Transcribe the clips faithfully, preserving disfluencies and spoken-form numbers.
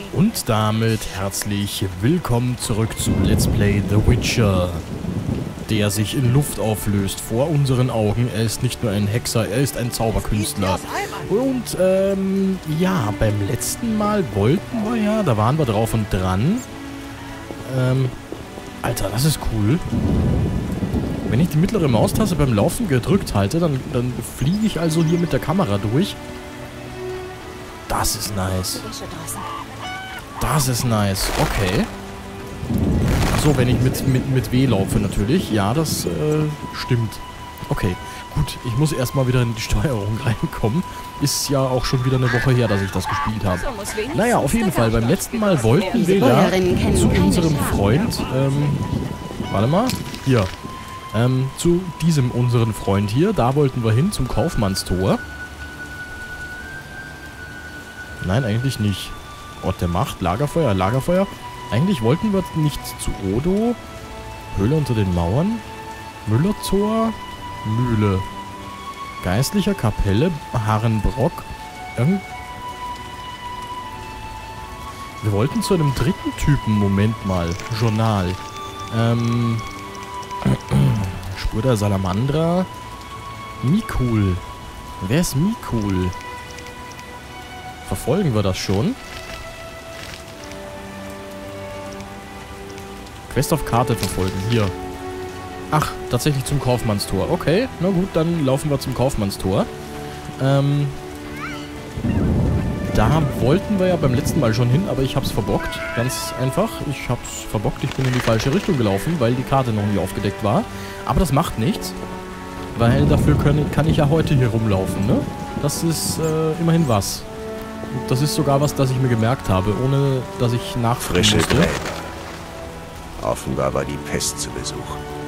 Und damit herzlich willkommen zurück zum Let's Play The Witcher, der sich in Luft auflöst vor unseren Augen. Er ist nicht nur ein Hexer, er ist ein Zauberkünstler. Und ähm, ja, beim letzten Mal wollten wir ja, da waren wir drauf und dran. Ähm, Alter, das ist cool. Wenn ich die mittlere Maustaste beim Laufen gedrückt halte, dann, dann fliege ich also hier mit der Kamera durch. Das ist nice. Das ist nice. Okay. Achso, wenn ich mit, mit, mit W laufe natürlich. Ja, das äh, stimmt. Okay, gut. Ich muss erstmal wieder in die Steuerung reinkommen. Ist ja auch schon wieder eine Woche her, dass ich das gespielt habe. Naja, auf jeden Fall. Beim letzten Mal wollten wir ja zu unserem Freund... Ähm, warte mal. Hier. Ähm, zu diesem unseren Freund hier. Da wollten wir hin, zum Kaufmannstor. Nein, eigentlich nicht. Ort der Macht, Lagerfeuer, Lagerfeuer. Eigentlich wollten wir nicht zu Odo. Höhle unter den Mauern. Müllertor. Mühle. Geistlicher Kapelle. Harrenbrock. Irgend wir wollten zu einem dritten Typen. Moment mal. Journal. Ähm... Spur der Salamandra. Mikul. Wer ist Mikul? Verfolgen wir das schon? Quest auf Karte verfolgen. Hier. Ach, tatsächlich zum Kaufmannstor. Okay, na gut, dann laufen wir zum Kaufmannstor. Ähm... Da wollten wir ja beim letzten Mal schon hin, aber ich hab's verbockt. Ganz einfach. Ich hab's verbockt. Ich bin in die falsche Richtung gelaufen, weil die Karte noch nie aufgedeckt war. Aber das macht nichts. Weil dafür können, kann ich ja heute hier rumlaufen, ne? Das ist äh, immerhin was. Und das ist sogar was, das ich mir gemerkt habe, ohne dass ich nachfragen Frische musste. Gräber. Offenbar war die Pest zu Besuch.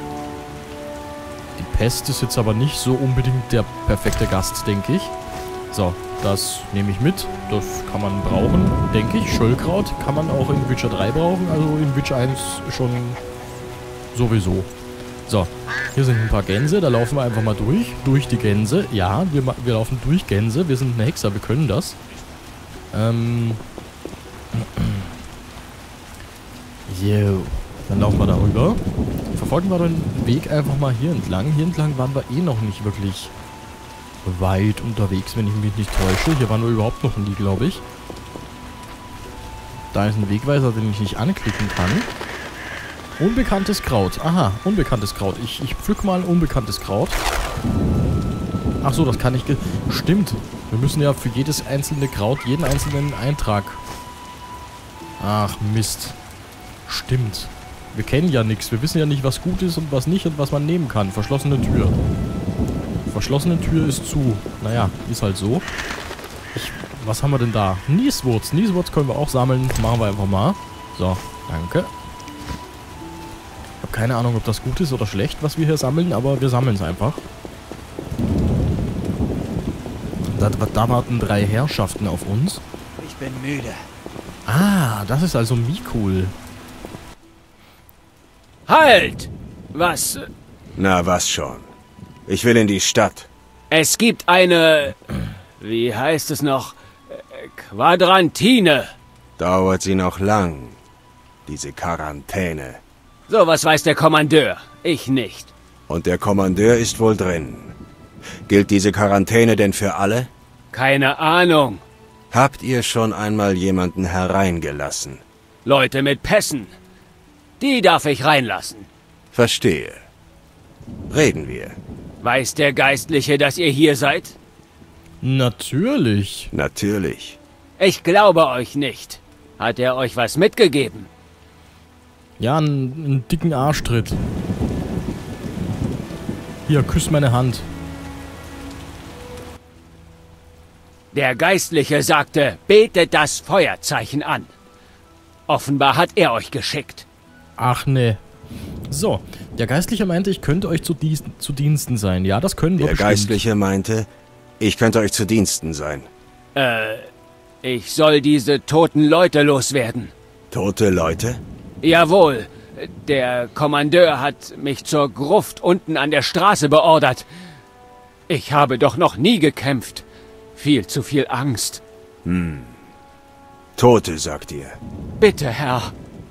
Die Pest ist jetzt aber nicht so unbedingt der perfekte Gast, denke ich. So, das nehme ich mit. Das kann man brauchen, denke ich. Schöllkraut kann man auch in Witcher drei brauchen, also in Witcher eins schon sowieso. So, hier sind ein paar Gänse, da laufen wir einfach mal durch. Durch die Gänse. Ja, wir, wir laufen durch Gänse. Wir sind ein Hexer, wir können das. Ähm. Jo. Dann laufen wir darüber. Verfolgen wir den Weg einfach mal hier entlang. Hier entlang waren wir eh noch nicht wirklich weit unterwegs, wenn ich mich nicht täusche. Hier waren wir überhaupt noch nie, glaube ich. Da ist ein Wegweiser, den ich nicht anklicken kann. Unbekanntes Kraut. Aha, unbekanntes Kraut. Ich, ich pflück mal ein unbekanntes Kraut. Ach so, das kann ich... Stimmt. Wir müssen ja für jedes einzelne Kraut jeden einzelnen Eintrag... Ach, Mist. Stimmt. Wir kennen ja nichts. Wir wissen ja nicht, was gut ist und was nicht und was man nehmen kann. Verschlossene Tür. Verschlossene Tür ist zu. Naja, ist halt so. Ich, was haben wir denn da? Nieswurz. Nieswurz können wir auch sammeln. Machen wir einfach mal. So, danke. Ich habe keine Ahnung, ob das gut ist oder schlecht, was wir hier sammeln, aber wir sammeln es einfach. Da, da warten drei Herrschaften auf uns. Ich bin müde. Ah, das ist also Mikul. Halt! Was? Na, was schon. Ich will in die Stadt. Es gibt eine... Wie heißt es noch? Quadrantine. Dauert sie noch lang, diese Quarantäne. So was weiß der Kommandeur. Ich nicht. Und der Kommandeur ist wohl drin. Gilt diese Quarantäne denn für alle? Keine Ahnung. Habt ihr schon einmal jemanden hereingelassen? Leute mit Pässen. Die darf ich reinlassen. Verstehe. Reden wir. Weiß der Geistliche, dass ihr hier seid? Natürlich. Natürlich. Ich glaube euch nicht. Hat er euch was mitgegeben? Ja, einen, einen dicken Arschtritt. Hier, küss meine Hand. Der Geistliche sagte, betet das Feuerzeichen an. Offenbar hat er euch geschickt. Ach ne. So, der Geistliche meinte, ich könnte euch zu, Dienst, zu Diensten sein. Ja, das können wir Der bestimmt. Geistliche meinte, ich könnte euch zu Diensten sein. Äh, ich soll diese toten Leute loswerden. Tote Leute? Jawohl. Der Kommandeur hat mich zur Gruft unten an der Straße beordert. Ich habe doch noch nie gekämpft. Viel zu viel Angst. Hm. Tote, sagt ihr. Bitte, Herr.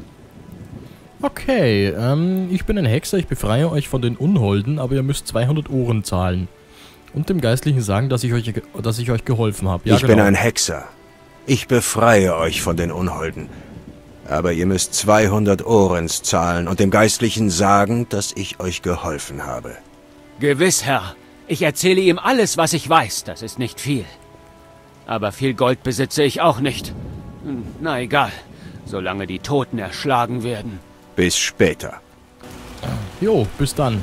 Okay, ähm, ich bin ein Hexer, ich befreie euch von den Unholden, aber ihr müsst zweihundert Ohren zahlen. Und dem Geistlichen sagen, dass ich euch, dass ich euch geholfen habe. Ja, ich genau. bin ein Hexer. Ich befreie euch von den Unholden. Aber ihr müsst zweihundert Orens zahlen und dem Geistlichen sagen, dass ich euch geholfen habe. Gewiss, Herr. Ich erzähle ihm alles, was ich weiß. Das ist nicht viel. Aber viel Gold besitze ich auch nicht. Na egal, solange die Toten erschlagen werden. Bis später. Jo, bis dann.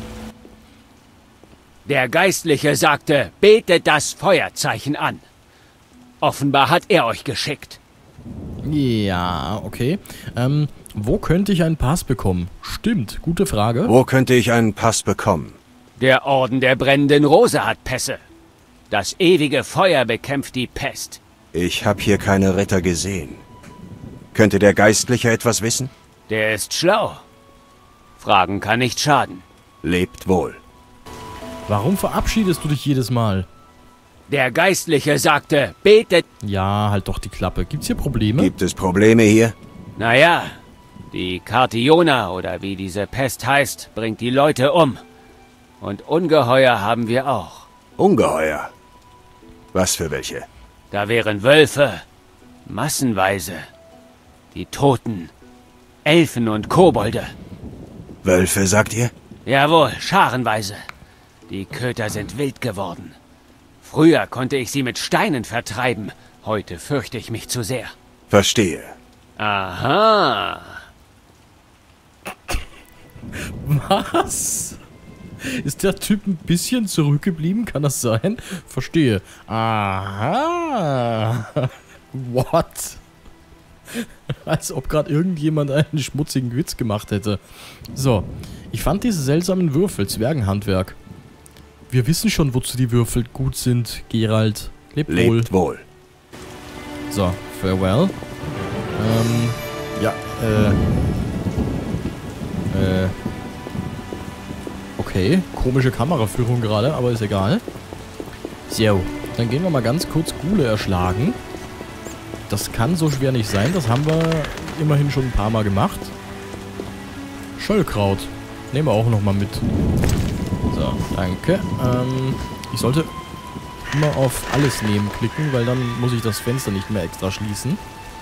Der Geistliche sagte, betet das Feuerzeichen an. Offenbar hat er euch geschickt. Ja, okay. Ähm, wo könnte ich einen Pass bekommen? Stimmt, gute Frage. Wo könnte ich einen Pass bekommen? Der Orden der brennenden Rose hat Pässe. Das ewige Feuer bekämpft die Pest. Ich habe hier keine Ritter gesehen. Könnte der Geistliche etwas wissen? Der ist schlau. Fragen kann nicht schaden. Lebt wohl. Warum verabschiedest du dich jedes Mal? Der Geistliche sagte, betet... Ja, halt doch die Klappe. Gibt's hier Probleme? Gibt es Probleme hier? Naja, die Cartiona, oder wie diese Pest heißt, bringt die Leute um. Und Ungeheuer haben wir auch. Ungeheuer? Was für welche? Da wären Wölfe, massenweise. Die Toten, Elfen und Kobolde. Wölfe, sagt ihr? Jawohl, scharenweise. Die Köter sind wild geworden. Früher konnte ich sie mit Steinen vertreiben. Heute fürchte ich mich zu sehr. Verstehe. Aha. Was? Ist der Typ ein bisschen zurückgeblieben? Kann das sein? Verstehe. Aha. What? Als ob gerade irgendjemand einen schmutzigen Witz gemacht hätte. So. Ich fand diese seltsamen Würfel, Zwergenhandwerk. Wir wissen schon, wozu die Würfel gut sind, Geralt. Lebt, Lebt wohl. wohl. So, farewell. Ähm, ja, äh... Äh... Okay, komische Kameraführung gerade, aber ist egal. So, dann gehen wir mal ganz kurz Ghule erschlagen. Das kann so schwer nicht sein, das haben wir immerhin schon ein paar Mal gemacht. Schöllkraut. Nehmen wir auch nochmal mit. So, danke. Ähm, ich sollte immer auf alles nehmen klicken, weil dann muss ich das Fenster nicht mehr extra schließen.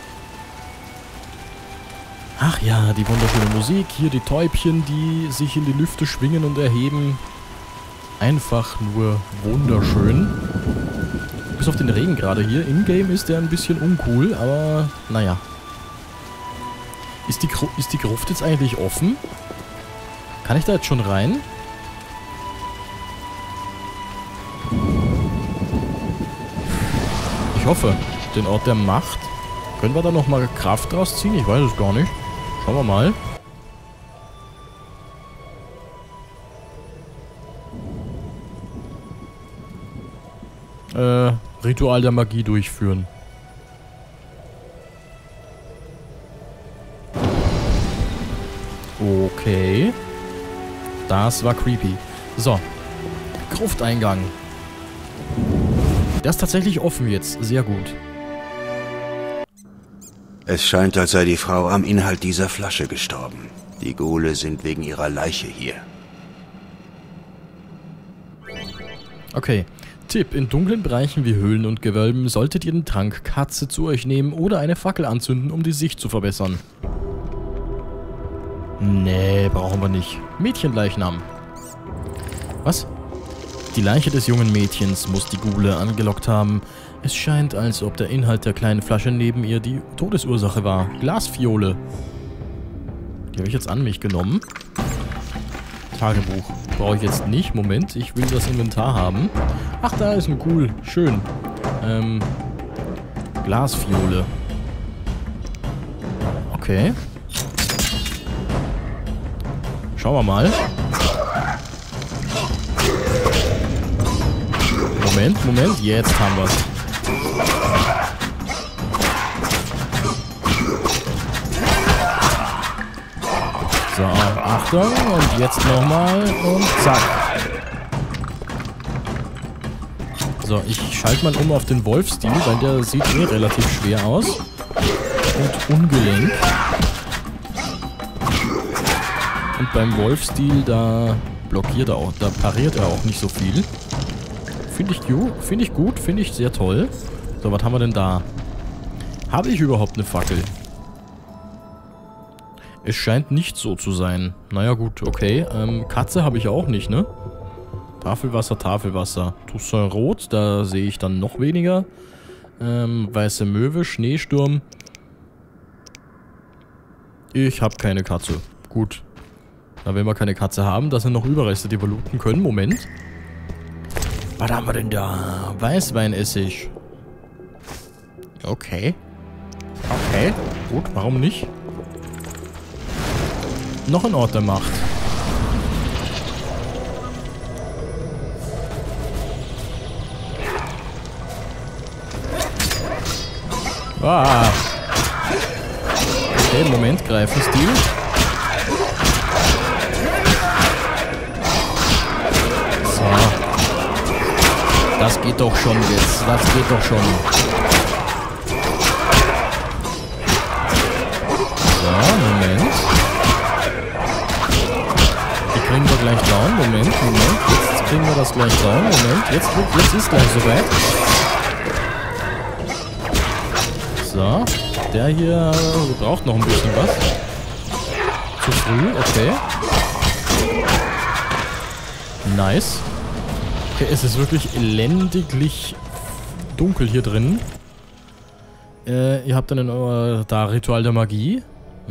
Ach ja, die wunderschöne Musik. Hier die Täubchen, die sich in die Lüfte schwingen und erheben. Einfach nur wunderschön. Bis auf den Regen gerade hier. In-game ist der ein bisschen uncool, aber naja. Ist die, Gru ist die Gruft jetzt eigentlich offen? Kann ich da jetzt schon rein? Ich hoffe, den Ort der Macht. Können wir da nochmal Kraft draus ziehen? Ich weiß es gar nicht. Schauen wir mal. Äh, Ritual der Magie durchführen. Okay. Das war creepy. So. Grufteingang. Der ist tatsächlich offen jetzt. Sehr gut. Es scheint, als sei die Frau am Inhalt dieser Flasche gestorben. Die Ghule sind wegen ihrer Leiche hier. Okay. Tipp. In dunklen Bereichen wie Höhlen und Gewölben solltet ihr den Trank Katze zu euch nehmen oder eine Fackel anzünden, um die Sicht zu verbessern. Nee, brauchen wir nicht. Mädchenleichnam. Was? Die Leiche des jungen Mädchens muss die Ghule angelockt haben. Es scheint, als ob der Inhalt der kleinen Flasche neben ihr die Todesursache war. Glasfiole. Die habe ich jetzt an mich genommen. Tagebuch. Brauche ich jetzt nicht. Moment, ich will das Inventar haben. Ach, da ist ein Ghoul. Schön. Ähm. Glasfiole. Okay. Schauen wir mal. Moment, Moment. Jetzt haben wir es. So, Achtung. Und jetzt nochmal. Und zack. So, ich schalte mal um auf den Wolfstil, weil der sieht eh relativ schwer aus. und ungelenk. Und beim Wolfstil, da blockiert er auch, da pariert er auch nicht so viel. Finde ich, find ich gut, finde ich sehr toll. So, was haben wir denn da? Habe ich überhaupt eine Fackel? Es scheint nicht so zu sein. Naja gut, okay. Ähm, Katze habe ich auch nicht, ne? Tafelwasser, Tafelwasser. Toussaint Rot, da sehe ich dann noch weniger. Ähm, weiße Möwe, Schneesturm. Ich habe keine Katze. Gut. Na, wenn wir keine Katze haben, das sind noch Überreste, die wir looten können. Moment. Was haben wir denn da? Weißweinessig. Okay. Okay. Gut, warum nicht? Noch ein Ort der Macht. Ah. Okay, Moment, Greifenstil. So. Das geht doch schon jetzt. Das geht doch schon. So, Moment. Die kriegen wir gleich down. Moment, Moment. Jetzt kriegen wir das gleich down. Moment. Jetzt, jetzt ist gleich soweit. So. Der hier braucht noch ein bisschen was. Zu früh, okay. Nice. Okay, es ist wirklich elendiglich dunkel hier drin. Äh, ihr habt dann in euer da Ritual der Magie.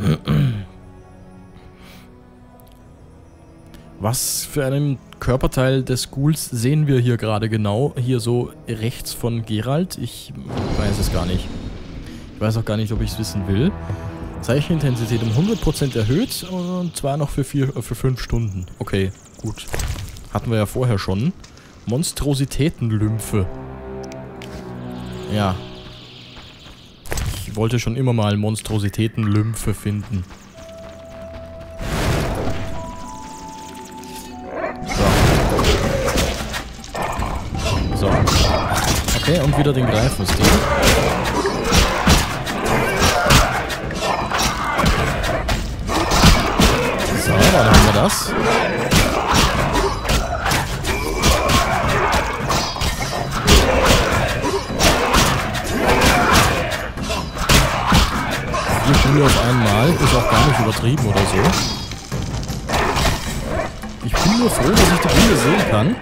Was für einen Körperteil des Ghouls sehen wir hier gerade genau? Hier so rechts von Geralt? Ich weiß es gar nicht. Ich weiß auch gar nicht, ob ich es wissen will. Zeichenintensität um hundert Prozent erhöht und zwar noch für, vier, für fünf Stunden. Okay, gut. Hatten wir ja vorher schon. Monstrositätenlymphe. Ja. Ich wollte schon immer mal Monstrositätenlymphe finden. So. So. Okay, und wieder den Greifenstil. So, dann haben wir das. Vier Schüler auf einmal ist auch gar nicht übertrieben oder so. Ich bin nur froh, dass ich die Bilder sehen kann.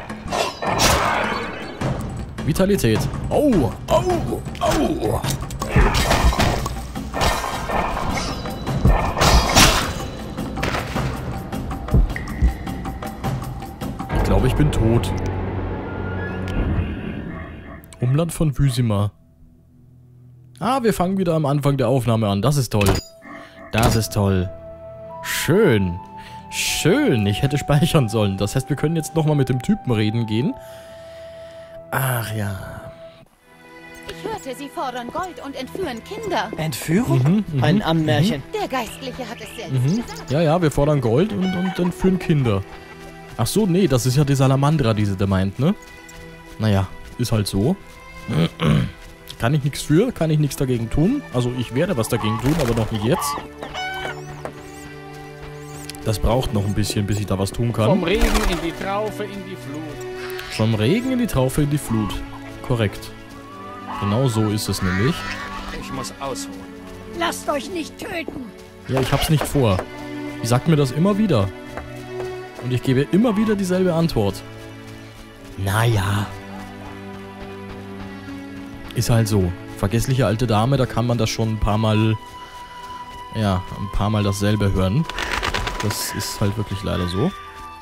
Vitalität. Oh, oh, oh. Ich glaube, ich bin tot. Umland von Vizima. Ah, wir fangen wieder am Anfang der Aufnahme an. Das ist toll. Das ist toll. Schön. Schön. Ich hätte speichern sollen. Das heißt, wir können jetzt nochmal mit dem Typen reden gehen. Ach ja. Ich hörte, Sie fordern Gold und entführen Kinder. Entführung? Mhm, mhm, Ein Ammenmärchen. Der Geistliche hat es selbst Mhm. gesagt. Ja, ja, wir fordern Gold und, und entführen Kinder. Ach so, nee, das ist ja die Salamandra, die sie da meint, ne? Naja, ist halt so. Kann ich nichts für, kann ich nichts dagegen tun. Also ich werde was dagegen tun, aber noch nicht jetzt. Das braucht noch ein bisschen, bis ich da was tun kann. Vom Regen in die Traufe, in die Flut. Vom Regen in die Traufe in die Flut. Korrekt. Genau so ist es nämlich. Ich muss ausholen. Lasst euch nicht töten! Ja, ich hab's nicht vor. Die sagt mir das immer wieder. Und ich gebe immer wieder dieselbe Antwort. Naja. Ist halt so. Vergessliche alte Dame, da kann man das schon ein paar Mal... Ja, ein paar Mal dasselbe hören. Das ist halt wirklich leider so.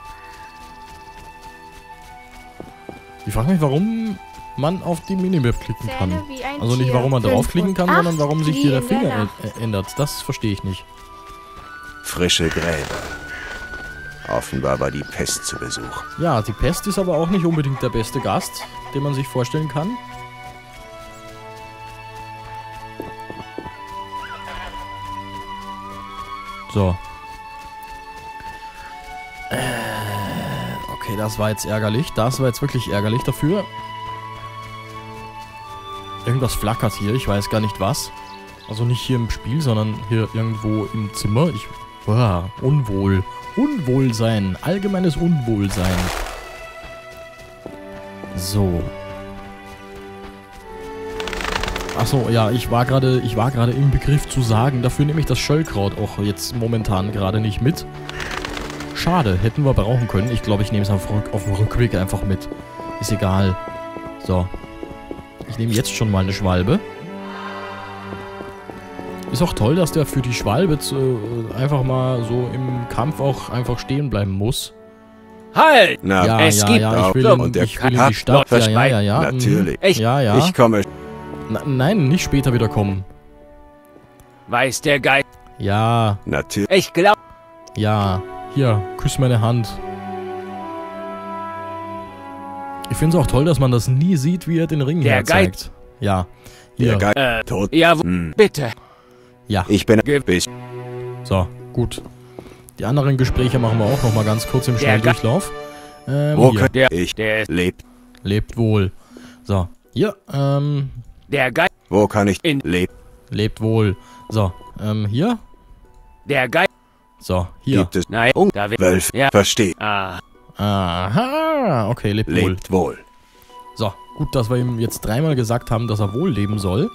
Ich frage mich, warum man auf die Minimap klicken kann. Zähle wie ein Also nicht, Tier. warum man Fünf draufklicken kann, und sondern acht warum sich wie hier der in der Finger Nacht. ä- ändert. Das verstehe ich nicht. Frische Gräber. Offenbar war die Pest zu Besuch. Ja, die Pest ist aber auch nicht unbedingt der beste Gast, den man sich vorstellen kann. So. Äh, okay, das war jetzt ärgerlich. Das war jetzt wirklich ärgerlich dafür. Irgendwas flackert hier, ich weiß gar nicht was. Also nicht hier im Spiel, sondern hier irgendwo im Zimmer. Ich... Boah, unwohl. Unwohlsein. Allgemeines Unwohlsein. So. Achso, ja, ich war gerade, ich war gerade im Begriff zu sagen, dafür nehme ich das Schöllkraut auch jetzt momentan gerade nicht mit. Schade, hätten wir brauchen können. Ich glaube, ich nehme es auf, auf dem Rückweg einfach mit. Ist egal. So. Ich nehme jetzt schon mal eine Schwalbe. Ist auch toll, dass der für die Schwalbe zu, äh, einfach mal so im Kampf auch einfach stehen bleiben muss. Halt! Na, Ja, es ja, gibt ja, ich will, auch- in, und der ich will in hat die Stadt. noch Ja, ja, ja, ja. Natürlich. Mhm. Ja, ja. Ich komme. Na, nein, nicht später wieder kommen. Weiß der Geist. Natürlich. Ich glaube... Ja, hier, küss meine Hand. Ich finde es auch toll, dass man das nie sieht, wie er den Ring Der herzeigt. Ja, hier, Der Geist Äh, tot. ja, wo- Hm. bitte. ja. Ich bin Ge- bis. So, gut. Die anderen Gespräche machen wir auch noch mal ganz kurz im Der Schnelldurchlauf. Ähm, Wo hier, kann Der- ich der ist- lebt? lebt wohl. So, hier, ähm, Der Geist... Wo kann ich In- lebt? lebt wohl. So, ähm, hier. Der Geist... So, hier. Gibt es Nein, um da will... Wölfe? Ja. Verstehe. Ah, Aha, okay, lebt wohl. Lebt wohl. So, gut, dass wir ihm jetzt dreimal gesagt haben, dass er wohl leben soll.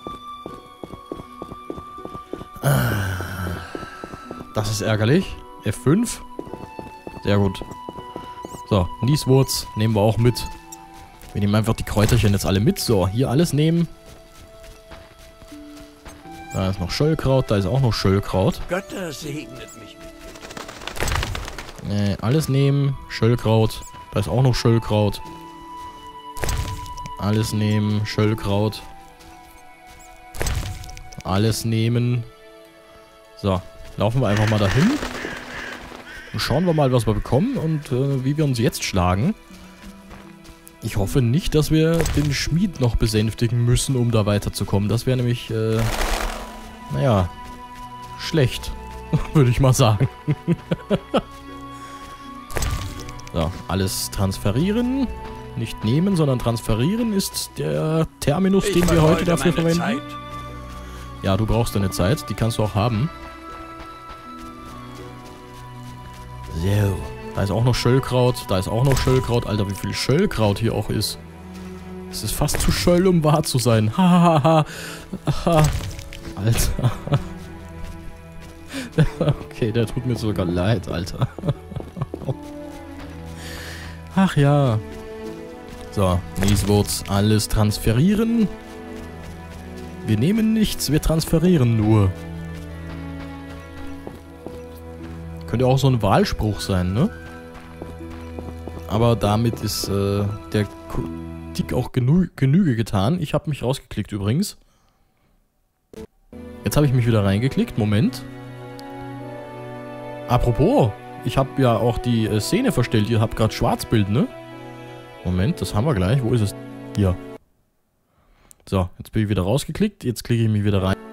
Das ist ärgerlich. F fünf. Sehr gut. So, Nieswurz nehmen wir auch mit. Wir nehmen einfach die Kräuterchen jetzt alle mit. So, hier alles nehmen. Da ist noch Schöllkraut, da ist auch noch Schöllkraut. Götter segnet mich mit. Äh, alles nehmen. Schöllkraut. Da ist auch noch Schöllkraut. Alles nehmen. Schöllkraut. Alles nehmen. So, laufen wir einfach mal dahin. Und schauen wir mal, was wir bekommen und äh, wie wir uns jetzt schlagen. Ich hoffe nicht, dass wir den Schmied noch besänftigen müssen, um da weiterzukommen. Das wäre nämlich, äh, naja, schlecht, würde ich mal sagen. So, alles transferieren. Nicht nehmen, sondern transferieren ist der Terminus, den wir heute dafür verwenden. Ja, du brauchst deine Zeit. Die kannst du auch haben. So. Da ist auch noch Schöllkraut. Da ist auch noch Schöllkraut. Alter, wie viel Schöllkraut hier auch ist. Es ist fast zu schöll, um wahr zu sein. Hahaha. Alter. Okay, der tut mir sogar leid, Alter. Ach ja. So, Nieswurz, alles transferieren. Wir nehmen nichts, wir transferieren nur. Könnte auch so ein Wahlspruch sein, ne? Aber damit ist äh, der Kritik auch genü Genüge getan. Ich habe mich rausgeklickt übrigens. Jetzt habe ich mich wieder reingeklickt. Moment. Apropos, ich habe ja auch die äh, Szene verstellt. Ihr habt gerade Schwarzbild, ne? Moment, das haben wir gleich. Wo ist es? Hier. So, jetzt bin ich wieder rausgeklickt. Jetzt klicke ich mich wieder rein.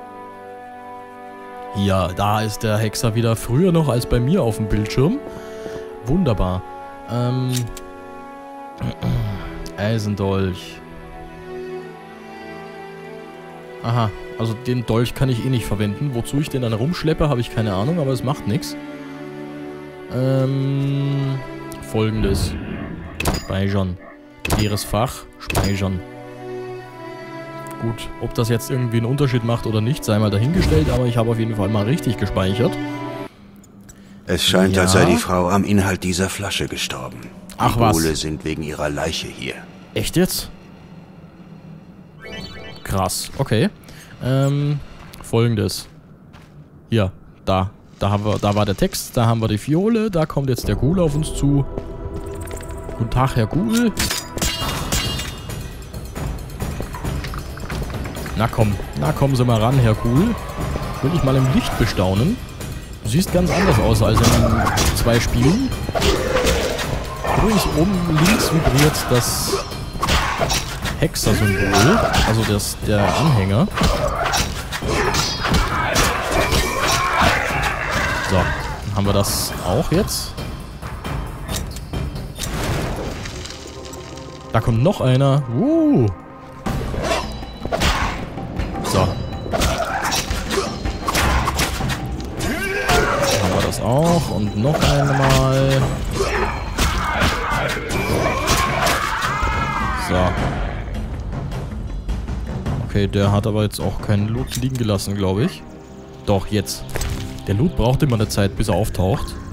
Ja, da ist der Hexer wieder früher noch als bei mir auf dem Bildschirm. Wunderbar. Ähm. Eisendolch. Aha, also den Dolch kann ich eh nicht verwenden. Wozu ich den dann rumschleppe, habe ich keine Ahnung, aber es macht nichts. Ähm. Folgendes. Speichern. Leeres Fach. Speichern. Gut, ob das jetzt irgendwie einen Unterschied macht oder nicht, sei mal dahingestellt, aber ich habe auf jeden Fall mal richtig gespeichert. Es scheint, Ja? als sei die Frau am Inhalt dieser Flasche gestorben. Ach die was. Buhle sind wegen ihrer Leiche hier. Echt jetzt? Krass, okay. Ähm, folgendes. Hier, da. Da, haben wir, da war der Text, da haben wir die Fiole, da kommt jetzt der Ghoul auf uns zu. Guten Tag, Herr Ghoul. Na komm, na kommen Sie mal ran, Herr Ghoul. Will ich mal im Licht bestaunen. Du siehst ganz anders aus als in zwei Spielen. Übrigens oben links vibriert das Hexer-Symbol, also das, der Anhänger. So, dann haben wir das auch jetzt. Da kommt noch einer. Uh. So. Das auch. Und noch einmal. So. Okay, der hat aber jetzt auch keinen Loot liegen gelassen, glaube ich. Doch, jetzt. Der Loot braucht immer eine Zeit, bis er auftaucht.